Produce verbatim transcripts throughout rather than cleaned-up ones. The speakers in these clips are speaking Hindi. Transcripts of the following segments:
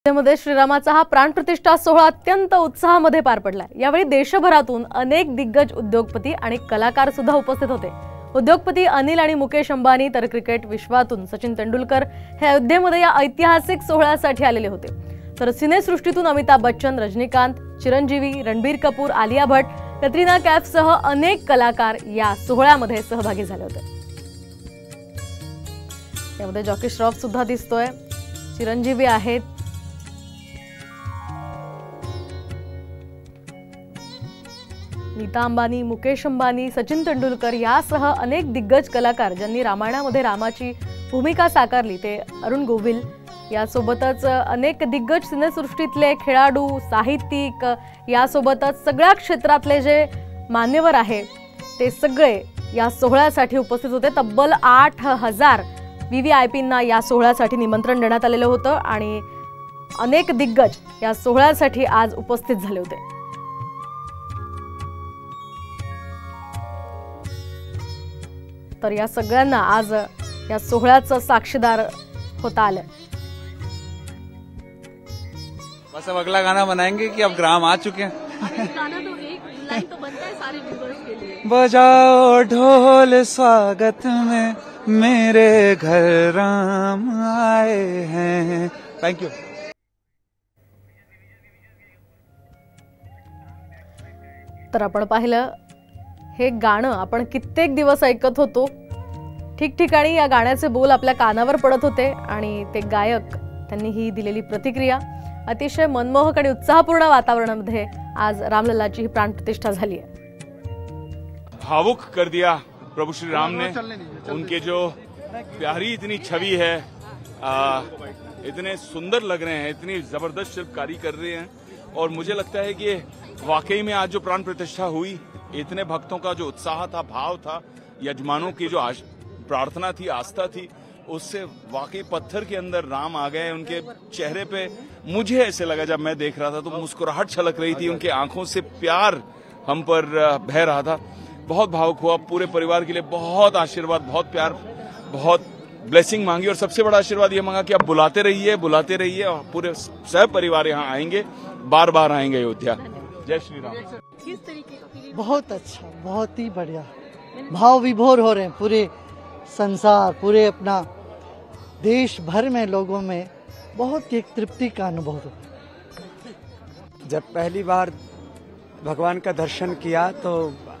मध्ये श्रीरामाचा हा प्राणप्रतिष्ठा सोहळा अत्यंत उत्साहामध्ये पार पडला। यावेळी देशभरातून अनेक दिग्गज उद्योगपती आणि कलाकार सुद्धा उपस्थित होते। उद्योगपती अनिल आणि मुकेश अंबानी तर क्रिकेट विश्वातून सचिन तेंडुलकर हे अयोध्येमध्ये या ऐतिहासिक सोहळ्यासाठी आलेले होते। तर सिनेसृष्टीतून अमिताभ बच्चन, रजनीकांत, चिरंजीवी, रणबीर कपूर, आलिया भट्ट, कतरिना कैफसह अनेक कलाकार या सोहळ्यामध्ये सहभागी झाले होते। यामध्ये जॉकी श्रॉफ सुद्धा दिसतोय, चिरंजीवी आहेत, नीता अंबानी, मुकेश अंबानी, सचिन तेंडुलकर यासह अनेक दिग्गज कलाकार ज्यांनी रामायणामध्ये रामाची भूमिका साकारली ते अरुण गोविल यासोबतच अनेक दिग्गज सिनेसृष्टीतले खेळाडू, साहित्यिक यासोबतच सगळ्या क्षेत्रातले जे मान्यवर आहे ते सगळे या सोहळ्यासाठी उपस्थित होते। तब्बल आठ हजार व्हीव्हीआयपींना या सोहळ्यासाठी निमंत्रण देण्यात आलेलं होतं आणि अनेक दिग्गज या सोहळ्यासाठी आज उपस्थित झाले होते। तर या सगळ्यांना आज या सोहळ्याचं साक्षीदार होता आले। बस अब अगला गाना बनाएंगे कि अब ग्राम आ चुके हैं। गाना तो एक लाइन तो बनता है सारे व्यूअर्स के लिए। बजाओ ढोल स्वागत में मेरे घर राम आए हैं। Thank you. तर आपण पाहिलं हे गाणं आपण कित्येक दिवस ऐकत होतो। ठिकठिकाणी या गाण्याचे बोल आपल्या कानावर पडत होते आणि ते गायक त्यांनी ही दिलेली प्रतिक्रिया अतिशय मनमोहक आणि उत्साहपूर्ण वातावरणामध्ये आज रामलल्लाची ही प्राणप्रतिष्ठा झाली आहे। भावुक कर दिया प्रभु श्री राम ने। उनके जो प्यारी इतनी छवि है, आ, इतने सुंदर लग रहे हैं, इतनी जबरदस्त शिल्पकारी कर रहे हैं और मुझे लगता है कि वाकई में आज जो प्राण प्रतिष्ठा हुई, इतने भक्तों का जो उत्साह था, भाव था, यजमानों की जो प्रार्थना थी, आस्था थी, उससे वाकई पत्थर के अंदर राम आ गए। उनके चेहरे पे मुझे ऐसे लगा जब मैं देख रहा था तो मुस्कुराहट छलक रही थी, उनके आंखों से प्यार हम पर बह रहा था। बहुत भावुक हुआ। पूरे परिवार के लिए बहुत आशीर्वाद, बहुत प्यार, बहुत ब्लेसिंग मांगी और सबसे बड़ा आशीर्वाद ये मांगा कि आप बुलाते रहिए, बुलाते रहिए और पूरे सब परिवार यहाँ आएंगे, बार बार आएंगे अयोध्या। जय श्री राम। किस तरीके का? बहुत अच्छा, बहुत ही बढ़िया। भाव विभोर हो रहे हैं पूरे संसार, पूरे अपना देश भर में लोगों में बहुत एक तृप्ति का अनुभव होता। जब पहली बार भगवान का दर्शन किया तो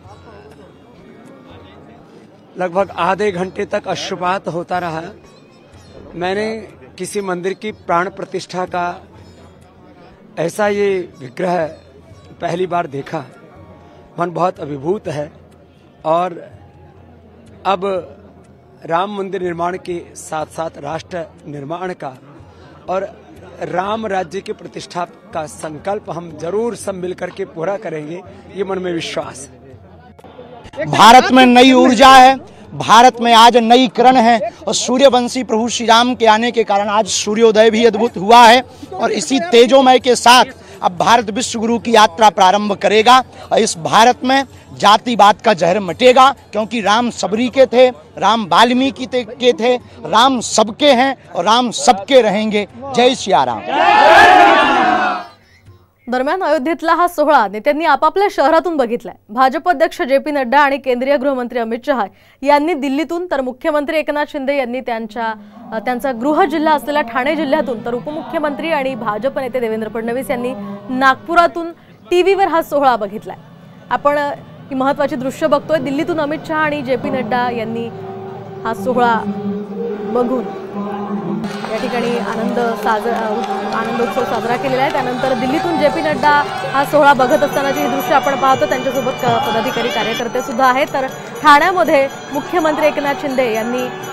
लगभग आधे घंटे तक अश्रुपात होता रहा। मैंने किसी मंदिर की प्राण प्रतिष्ठा का ऐसा ये विग्रह पहली बार देखा। मन बहुत अभिभूत है और अब राम मंदिर निर्माण के साथ साथ राष्ट्र निर्माण का और राम राज्य की प्रतिष्ठा का संकल्प हम जरूर सब मिलकर के पूरा करेंगे, ये मन में विश्वास है। भारत में नई ऊर्जा है, भारत में आज नई किरण है और सूर्यवंशी प्रभु श्री राम के आने के कारण आज सूर्योदय भी अद्भुत हुआ है और इसी तेजोमय के साथ अब भारत विश्व गुरु की यात्रा प्रारंभ करेगा और इस भारत में जातिवाद का जहर मिटेगा, क्योंकि राम सबरी के थे, राम वाल्मीकि के थे, राम सबके हैं और राम सबके रहेंगे। जय सिया राम। दरम्यान अयोध्येतला हा सोहळा नेत्यांनी आपापल्या शहरातून बघितलाय। भाजप अध्यक्ष जे पी नड्डा आणि केंद्रीय गृहमंत्री अमित शहा यांनी दिल्लीतून, तर मुख्यमंत्री एकनाथ शिंदे यांनी त्यांच्या त्यांचा गृह जिल्हा असलेल्या ठाणे जिल्ह्यातून, तर उपमुख्यमंत्री आणि भाजप नेते देवेंद्र फडणवीस यांनी नागपुरातून टीव्हीवर हा सोहळा बघितलाय। आपण ही महत्त्वाची दृश्य बघतोय। दिल्लीतून अमित शहा आणि जे पी नड्डा यांनी हा सोहळा बघून या ठिकाणी आनंद साजरा आनंदोत्सव साजरा केलेला आहे। त्यानंतर दिल्लीतून जे पी नड्डा हा सोहळा बघत असतानाची ही दृश्य आपण पाहतो। त्यांच्यासोबत पदाधिकारी कार्यकर्ते सुद्धा आहेत। तर ठाण्यामध्ये मुख्यमंत्री एकनाथ शिंदे यांनी